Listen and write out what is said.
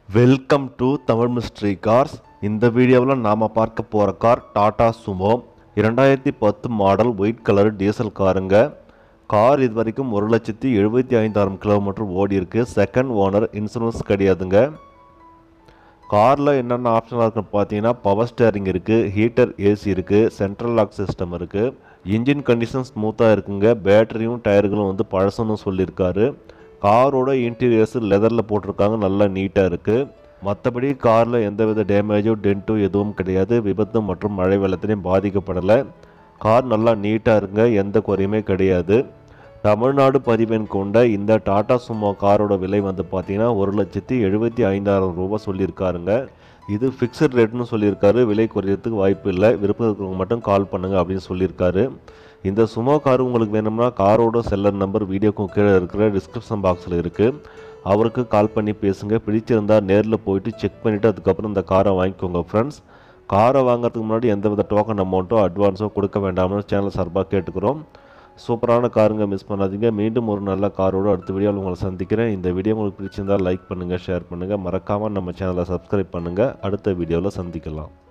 Welcome to Tamil mystery cars. இந்த வீடியோவில் நாம் பார்க்க போகிற car Tata Sumo 2010 model white colour diesel காருங்க. கார் இது வரைக்கும் 1,75,000 கிலோமீட்டர் ஓடி இருக்கு. செகண்ட் ஓனர், இன்சூரன்ஸ் கிடையாதுங்க. காரில் என்னென்ன ஆப்ஷனாக இருக்குன்னு பார்த்தீங்கன்னா பவர் ஸ்டேரிங் இருக்குது, ஹீட்டர் ஏசி இருக்குது, சென்ட்ரல் லாக் சிஸ்டம் இருக்குது. இன்ஜின் கண்டிஷன் ஸ்மூத்தாக இருக்குங்க. பேட்டரியும் டயர்களும் பழசுன்னு சொல்லியிருக்காரு. காரோட இன்டீரியர்ஸ் லெதரில் போட்டிருக்காங்க, நல்லா நீட்டாக இருக்குது. மற்றபடி காரில் எந்தவித டேமேஜோ டென்ட்டோ எதுவும் கிடையாது. விபத்து மற்றும் மழை வெள்ளத்திலையும் பாதிக்கப்படலை. கார் நல்லா நீட்டாக இருக்குங்க, எந்த குறையுமே கிடையாது. தமிழ்நாடு பதிவெண் கொண்ட இந்த டாடா சுமோ காரோட விலை பார்த்தீங்கன்னா 1,75,000 ரூபாய் சொல்லியிருக்காருங்க. இது ஃபிக்ஸட் ரேட்னு சொல்லியிருக்காரு. விலை குறையறதுக்கு வாய்ப்பு இல்லை. விருப்பம் இருக்கிறவங்க மட்டும் கால் பண்ணுங்கள் அப்படின்னு சொல்லியிருக்காரு. இந்த சுமோ கார் உங்களுக்கு வேணும்னா காரோட செல்லர் நம்பர் வீடியோக்கு கீழே இருக்கிற டிஸ்கிரிப்ஷன் பாக்ஸில் இருக்குது. அவருக்கு கால் பண்ணி பேசுங்க. பிடிச்சிருந்தால் நேரில் போயிட்டு செக் பண்ணிவிட்டு அதுக்கப்புறம் இந்த காரை வாங்கிக்கோங்க ஃப்ரெண்ட்ஸ். காரை வாங்குறதுக்கு முன்னாடி எந்தவித டோக்கன் அமௌண்ட்டோ அட்வான்ஸோ கொடுக்க வேண்டாம்னு சேனல் சார்பாக கேட்டுக்கிறோம். சூப்பரான காருங்க, மிஸ் பண்ணாதீங்க. மீண்டும் ஒரு நல்ல காரோடு அடுத்த வீடியோவில் உங்களை சந்திக்கிறேன். இந்த வீடியோ உங்களுக்கு பிடிச்சிருந்தால் லைக் பண்ணுங்கள், ஷேர் பண்ணுங்கள். மறக்காமல் நம்ம சேனலை சப்ஸ்கிரைப் பண்ணுங்கள். அடுத்த வீடியோவில் சந்திக்கலாம்.